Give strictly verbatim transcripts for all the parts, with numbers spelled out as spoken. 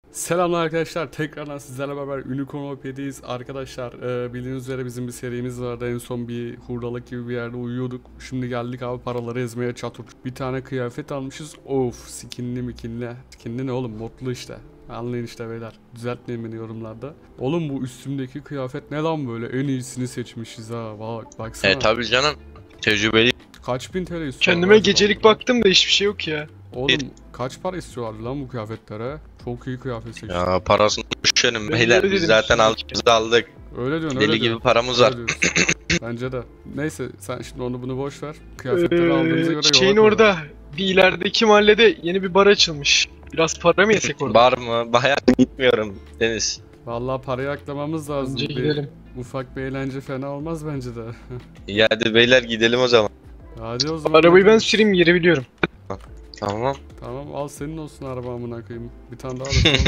Selamlar arkadaşlar, tekrardan sizlerle beraber Unicorn O P'deyiz. Arkadaşlar e, bildiğiniz üzere bizim bir serimiz vardı, en son bir hurdalık gibi bir yerde uyuyorduk. Şimdi geldik abi paraları ezmeye, çatır. Bir tane kıyafet almışız, of skinli mikinli. Skinli ne oğlum, modlu işte. Anlayın işte beyler, düzeltmeyin beni yorumlarda. Oğlum bu üstümdeki kıyafet ne lan böyle, en iyisini seçmişiz ha, bak baksana. E tabi canım, tecrübeli. Kaç bin T L istiyorlar? Kendime gecelik baktım da hiçbir şey yok ya. Oğlum kaç para istiyorlar lan bu kıyafetlere? Çok iyi kıyafet seçiyor. Ya parasını düşerim Ben beyler, öyle biz dedim zaten şimdi. altımızı aldık. Öyle diyorsun, Deli öyle gibi diyorsun. paramız var. Öyle diyorsun. Bence de. Neyse sen şimdi onu bunu boş ver. Kıyafetleri aldığımıza göre Ee, şeyin yola orada bir ilerideki mahallede yeni bir bar açılmış. Biraz para mı yesek orada? Var mı? Bayağı gitmiyorum Deniz. Vallahi parayı aklamamız lazım. Önce Bir, gidelim. ufak bir eğlence fena olmaz bence de. İyi hadi beyler gidelim o zaman. Hadi o zaman. Arabayı ben gidelim. süreyim, yeri biliyorum. Tamam. Tamam al senin olsun araba amına koyayım. Bir tane daha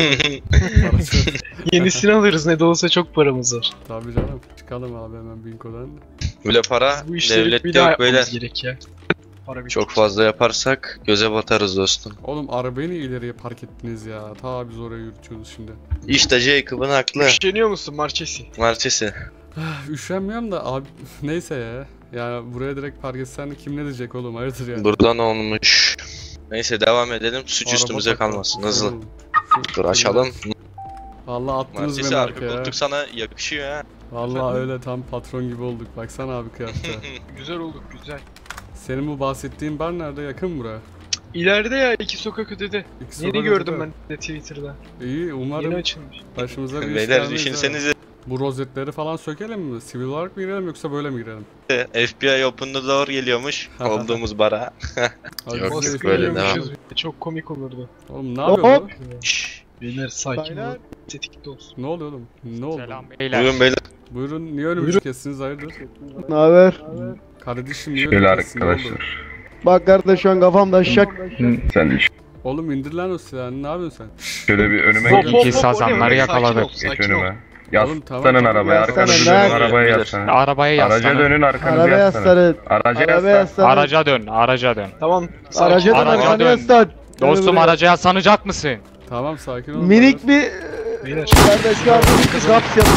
da. Para çıkar. Yenisini alırız, ne de olsa çok paramız var. Tabii canım. Çıkalım abi hemen Binko'dan. Böyle para Bu işleri bir devlette daha yok beyler. yapmamız gerek ya. Para Çok fazla yaparsak göze batarız dostum. Oğlum arabayı niye ileriye park ettiniz ya? Ta biz oraya yürütüyoruz şimdi. İşte Jacob'un haklı. Üşeniyor musun Marchesi? Marçesi. Üşenmiyorum da abi neyse ya. Ya buraya direkt park etsen kim ne diyecek oğlum, hayırdır yani. Buradan olmuş. Neyse devam edelim, suç Araba üstümüze takla. kalmasın hızlı. Oğlum, şu- Dur açalım. Vallahi attınız Marçesi beni arka arkaya. koltuk sana yakışıyor ha. Vallahi öyle tam patron gibi olduk. Baksana abi kıyafete. Güzel olduk, güzel. Senin bu bahsettiğin bar nerede? Yakın mı buraya? İleride ya, iki sokak ötede. İki Yeni sokak gördüm ötede. ben de Twitter'da. İyi Yeni umarım açılmış. başımıza bir iş Beyler gelmez ha. düşünsenize. Bu rozetleri falan sökelim mi? Sivil olarak mı girelim yoksa böyle mi girelim? F B I Open the Door geliyormuş olduğumuz bara. Abi Yok, biz de Maske böyle yiyormuşuz. devam. Çok komik olurdu. Oğlum ne yapıyor bu? Şşş. Beyler sakin Baylar. ol. Tetikte olsun. Ne oluyor oğlum? Ne oldu? Selam beyler. Buyurun beyler. Buyurun niye önümüzü kestiniz hayırdır? Ne haber? Kardeşim niye Şöyle önümüzü kestin, ne oldu? arkadaşlar. Bak kardeş şu an kafamda şak. Sen ş- Oğlum indir lan o silahını, ne yapıyorsun sen? Şşş. şöyle bir önüme Hop, geç, hop, İki hop, sazanları oraya, yakaladık. sakin ol, geç sakin ol. önüme. Oğlum, tamam, Yaslanın tamam, arabaya, yaslanın, arkanızı lan. dönün, arabaya Bilir. yaslanın. Arabaya Araca yaslanın. dönün, arkanızı Arabaya yaslanın. yaslanın. Araca Arabaya yaslanın. yaslanın. Araca dön, araca dön. Tamam. sakin Araca ol. dön, Araca arkana dön. yaslan. Dostum Buraya. araca yaslanacak mısın? Tamam sakin ol. Minik bir Beyler. kardeş şu an minik bir kaps yap.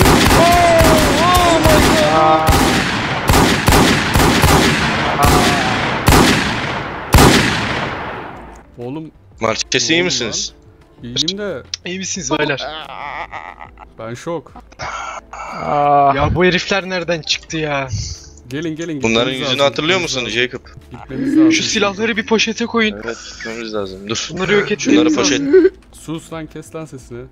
Oğlum Marçesi iyi Oğlum misiniz? iyiyim de İyi misiniz beyler? ben şok. Aa, Ya bu herifler nereden çıktı ya? Gelin gelin. Bunların gitmemiz yüzünü lazım, hatırlıyor gitmemiz musun lazım. Jacob? Gitmemiz lazım. Şu silahları bir poşete koyun. Evet, gitmemiz lazım. Dur. Bunları yok Şunları etmemiz poşet. lazım. Sus lan, kes lan sesini.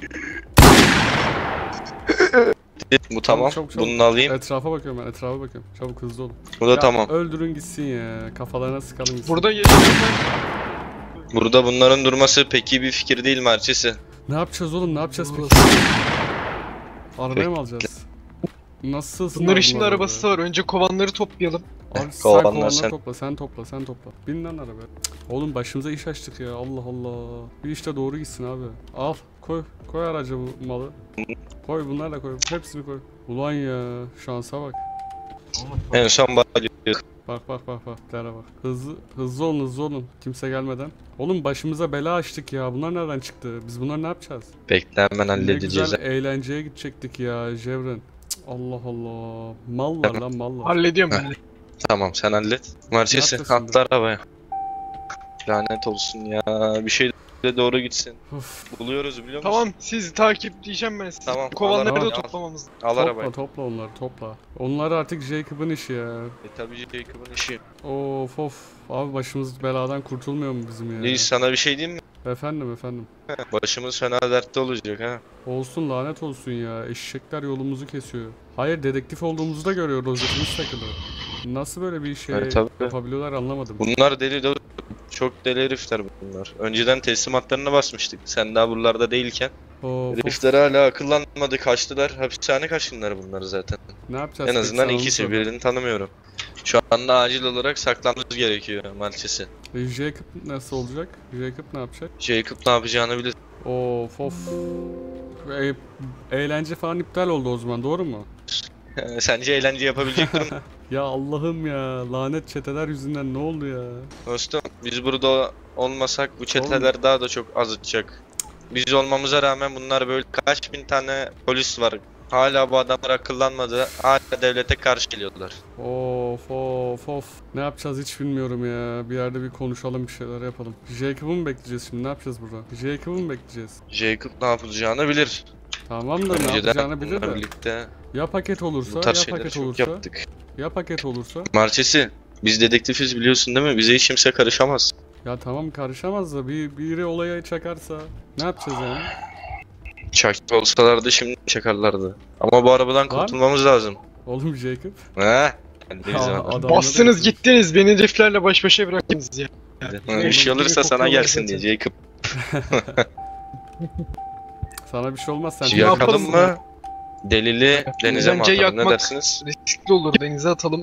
Bu tamam. Çabuk, çabuk. Bunu alayım. Etrafa bakıyorum ben, etrafa bakıyorum. Çabuk hızlı olun. Bu da Ya, tamam. Öldürün gitsin ya. Kafalarına sıkalım gitsin. Burada yaşayanlar. Burada bunların durması pek iyi bir fikir değil Marçesi. Ne yapacağız oğlum, ne yapacağız peki? Arabaya mı alacağız? Nasıl sığsınlar Bunların şimdi bunlar arabası var. Önce kovanları toplayalım. Abi sen Kovanlar kovanları sen. topla, sen topla, sen topla. Bin lan arabaya. Cık, oğlum başımıza iş açtık ya, Allah Allah. Bir işte doğru gitsin abi. Al, koy, koy araca bu malı. Koy, bunları da koy, hepsini koy. Ulan ya, şansa bak. En son bağlıyor. Bak bak bak bak, tiplere bak. Hızlı, hızlı olun, hızlı olun. Kimse gelmeden. Oğlum başımıza bela açtık ya, bunlar nereden çıktı? Biz bunları ne yapacağız? Bekle hemen Ne halledeceğiz. güzel eğlenceye gidecektik ya, Jevren. Cık, Allah Allah. Mallar lan mallar. Hallediyorum ben. Tamam sen hallet. Marçesi yapıyorsun atla arabaya. Lanet olsun ya. Bir şey de doğru gitsin. Of. Buluyoruz biliyor musun? Tamam, sizi takipleyeceğim ben sizi. Tamam, Kovanları al da arabayı, al. toplamamız. Al Topla arabayı. topla onları topla. Onlar artık Jacob'ın işi ya. E tabii Jacob'un işi. Of of. Abi başımız beladan kurtulmuyor mu bizim ya? Reis sana bir şey diyeyim mi? Efendim efendim. Başımız fena dertte olacak ha. Olsun, lanet olsun ya. Eşekler yolumuzu kesiyor. Hayır, dedektif olduğumuzu da görüyor. Rozetimiz takılı. Nasıl böyle bir şey Evet, tabii. yapabiliyorlar anlamadım. Bunlar deli de çok deli herifler bunlar. Önceden teslimatlarına basmıştık. Sen daha buralarda değilken. Of, of. Herifler hala akıllanmadı, kaçtılar. Hapishane kaçkınları bunlar zaten. Ne yapacağız? En peki? azından Sen onu ikisi, söyle. birini tanımıyorum. Şu anda acil olarak saklanmamız gerekiyor Marçesi. E, Jacob nasıl olacak? Jacob ne yapacak? Jacob ne yapacağını bilir. Of of. E, eğlence falan iptal oldu o zaman, doğru mu? Sence eğlence yapabilecek durum mu? Ya Allah'ım ya, lanet çeteler yüzünden ne oldu ya? Dostum biz burada olmasak bu çeteler daha da çok azıtacak. Biz olmamıza rağmen bunlar böyle kaç bin tane polis var. Hala bu adamlar akıllanmadı. Hala devlete karşı geliyorlar. Of of of. Ne yapacağız hiç bilmiyorum ya. Bir yerde bir konuşalım, bir şeyler yapalım. Jacob'u mu bekleyeceğiz şimdi? Ne yapacağız burada? Jacob'u mu bekleyeceğiz? Jacob ne yapacağını bilir. Tamam da ne yapacağını bilir bunlarla de. birlikte Ya paket olursa, bu tarz ya şeyleri paket çok olursa, yaptık. ya paket olursa. Marçesi, biz dedektifiz biliyorsun değil mi? Bize hiç kimse karışamaz. Ya tamam karışamaz da bir biri olaya çakarsa ne yapacağız yani? Çak olsalardı şimdi çakarlardı. Ama bu arabadan Var mı? kurtulmamız lazım. Oğlum Jacob. He? Kendiniz Aa, zaman. adamları- Bastınız gittiniz beni heriflerle baş başa bıraktınız ya. Bir şey olursa sana gelsin diye Jacob. Sana bir şey olmaz sen. Şey Yakalım yapalım mı? Delili denize mi Bence atalım? Ne yakmak- dersiniz? Riskli olur denize atalım.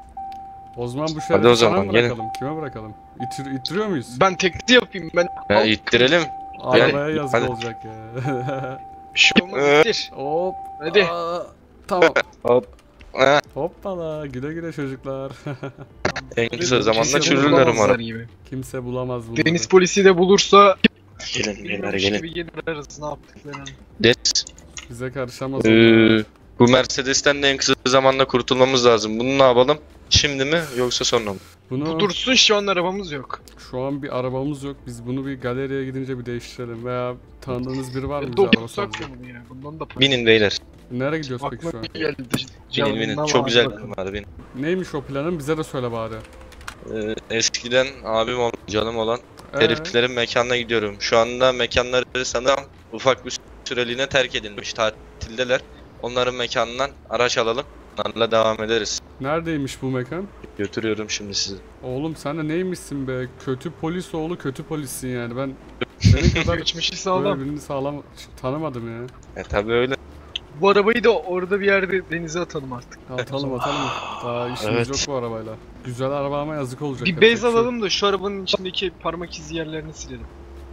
O zaman bu Hadi şerefi o sana zaman, mı gelin. bırakalım? Kime bırakalım? İttir, ittiriyor muyuz? Ben tekli yapayım ben. Ha, ittirelim. Arabaya yazık hadi. olacak ya. Bir şey olmaz ittir. Hop. Hadi. Aa, tamam. Ha, Hoppala. Güle güle çocuklar. en kısa zamanda Kimse çürürler bulamazlar umarım. gibi. Kimse bulamaz bunları. Deniz polisi de bulursa Gelin beyler bilmiyormuş gelin. gibi gelir ararız ne yaptıklarını. Deniz. Bize karışamaz onlar. Ee, bu Mercedes'ten de en kısa zamanda kurtulmamız lazım. Bunu ne yapalım? Şimdi mi yoksa sonra mı? Bunu Dursun şu an arabamız yok. şu an bir arabamız yok. Biz bunu bir galeriye gidince bir değiştirelim. Veya tanıdığınız biri var mı bize Dokuz araba sak satacak? mı bunu ya? Bundan da para. Binin beyler. Nereye gidiyoruz peki şu Aklıma an? geldi. Binin binin. Canından Çok var güzel bakalım. bir var binin. Neymiş o planın? Bize de söyle bari. Ee, eskiden abim olan, canım olan Ee, heriflerin mekanına gidiyorum. Şu anda mekanları sanırım ufak bir süreliğine terk edilmiş. Tatildeler. Onların mekanından araç alalım. Onlarla devam ederiz. neredeymiş bu mekan? Götürüyorum şimdi sizi. Oğlum sen de neymişsin be? Kötü polis oğlu kötü polissin yani. Ben senin kadar Geçmişi böyle sağlam. birini sağlam tanımadım ya. E tabi öyle. Bu arabayı da orada bir yerde denize atalım artık. Atalım atalım. Daha işimiz Evet. yok bu arabayla. Güzel araba ama yazık olacak. Bir yapacak bez şey yok. alalım da şu arabanın içindeki parmak izi yerlerini silelim.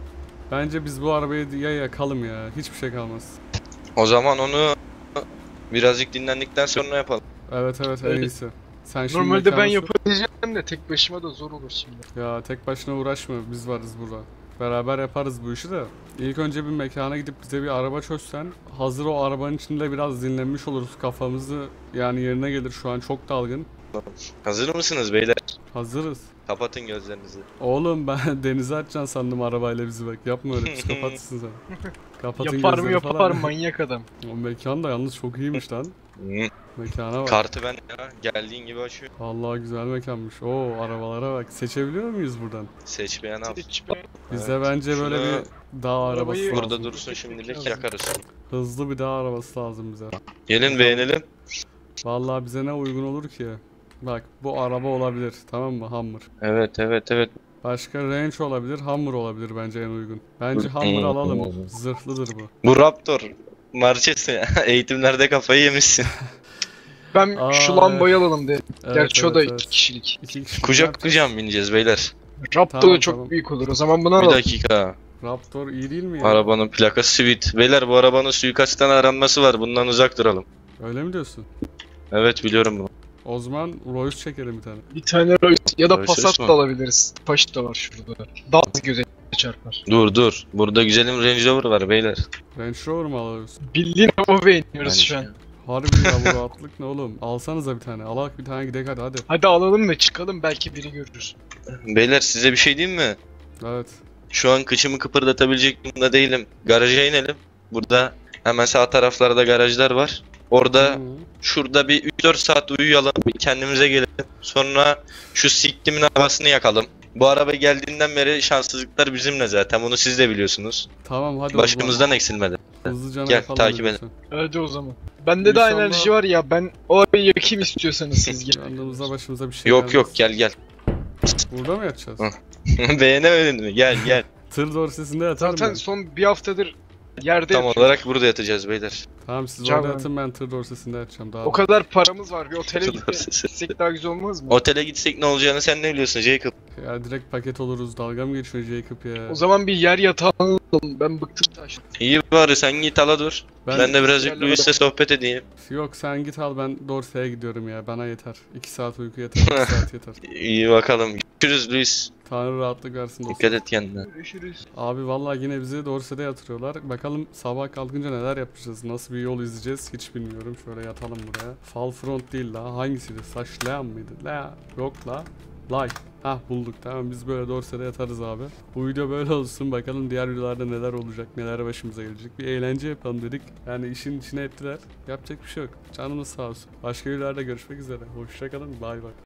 Bence biz bu arabayı ya yakalım ya. Hiçbir şey kalmaz. O zaman onu birazcık dinlendikten sonra yapalım. Evet evet en Öyle. iyisi. Sen şimdi Normalde ben mekanı- yapabileceğim de tek başıma da zor olur şimdi. Ya tek başına uğraşma. Biz varız burada. Beraber yaparız bu işi de. İlk önce bir mekana gidip bize bir araba çözsen, hazır o arabanın içinde biraz dinlenmiş oluruz. Kafamızı yani yerine gelir, şu an çok dalgın. Hazır mısınız beyler? Hazırız. Kapatın gözlerinizi. Oğlum ben denize atacaksın sandım arabayla bizi bak. Yapma öyle, psikopatsın sen. Kapatın Yaparım gözleri yaparım falan. manyak adam. O mekan da yalnız çok iyiymiş lan. Hı. Mekana bak. Kartı ben ya. Geldiğin gibi açıyor. Vallahi güzel mekanmış. Oo arabalara bak. Seçebiliyor muyuz buradan? Seç beğen al. Hiç ben- Bize Evet. bence böyle Şunu- bir dağ arabası Arabayı- lazım. Burada dursun şimdilik yakarız. Hızlı bir dağ arabası lazım bize. Gelin beğenelim. Vallahi bize ne uygun olur ki? Bak bu araba olabilir, tamam mı? Hummer. Evet evet evet. Başka Range olabilir, Hummer olabilir bence en uygun. Bence Hummer alalım. Zırhlıdır bu. Bu Raptor. Marçesi ya. Eğitimlerde kafayı yemişsin. Ben Aa, şu lambayı alalım de. Evet, Gerçi o evet, da evet. iki kişilik. İki kişi. Kucak kucağım bineceğiz beyler. Raptor Tamam, da çok tamam. büyük olur. O zaman bunu Bir alalım. dakika. Raptor iyi değil mi ya? Arabanın plakası Sweet. Beyler bu arabanın suikastten aranması var. Bundan uzak duralım. Öyle mi diyorsun? Evet biliyorum bunu. O zaman Royce çekelim bir tane. Bir tane Rolls ya da Rolls Passat mu? da alabiliriz. Paşa da var şurada. Daha az göze çarpar. Dur dur. Burada güzelim Range Rover var beyler. Range Rover mu alıyorsun? Bildiğin hava beğeniyoruz Bence. şu an. Harbi ya bu rahatlık ne oğlum? Alsanıza bir tane. Alak bir tane gidelim hadi hadi. Hadi alalım da çıkalım belki biri görürüz. Beyler size bir şey diyeyim mi? Evet. Şu an kıçımı kıpırdatabilecek durumda değilim. Garaja inelim. Burada hemen sağ taraflarda garajlar var. Orada Hı. şurada bir üç dört saat uyuyalım. Bir kendimize gelelim. Sonra şu siktimin havasını yakalım. Bu araba geldiğinden beri şanssızlıklar bizimle zaten. Bunu siz de biliyorsunuz. Tamam hadi Başımızdan eksilmedi. o zaman. Hızlıca Gel, yapalım takip diyorsun. Hadi o zaman. Bende de İnşallah- enerji var ya ben o arabayı yakayım istiyorsanız siz gelin. Yanımıza başımıza bir şey Yok gelmez. yok gel gel. Burada mı yatacağız? Hı. Beğenemedin mi? Gel gel. Tır dorsesinde yatarım Zaten ben. son bir haftadır yerde Tam yatıyoruz. olarak burada yatacağız beyler. Tamam siz Canım. orada yatın ben tır dorsesinde yatacağım daha. O kadar paramız var bir otele Tır gitme- dorsesi. gitsek daha güzel olmaz mı? Otele gitsek ne olacağını sen ne biliyorsun Jacob? Ya direkt paket oluruz. Dalga mı geçiyor Jacob ya? O zaman bir yer yatalım. Ben bıktım taşın. İyi bari sen git ala dur. Ben- Ben de birazcık Luis'le sohbet edeyim. Yok sen git al, ben Dorsey'e gidiyorum ya. Bana yeter. iki saat uyku yeter. iki saat yeter. İyi bakalım. Görüşürüz Luis. Tanrı rahatlık versin dostum. Dikkat et kendine. Görüşürüz. Abi vallahi yine bizi Dorsey'de yatırıyorlar. Bakalım sabah kalkınca neler yapacağız? Nasıl bir yol izleyeceğiz? Hiç bilmiyorum. Şöyle yatalım buraya. Fall front değil la. Hangisiydi? Saçlayan mıydı? La. Yok la. Lay. Hah bulduk, tamam, biz böyle Dorsey'de yatarız abi. Bu video böyle olsun, bakalım diğer videolarda neler olacak, neler başımıza gelecek. Bir eğlence yapalım dedik. Yani işin içine ettiler. Yapacak bir şey yok. Canımız sağ olsun. Başka videolarda görüşmek üzere. Hoşçakalın. Bay bay.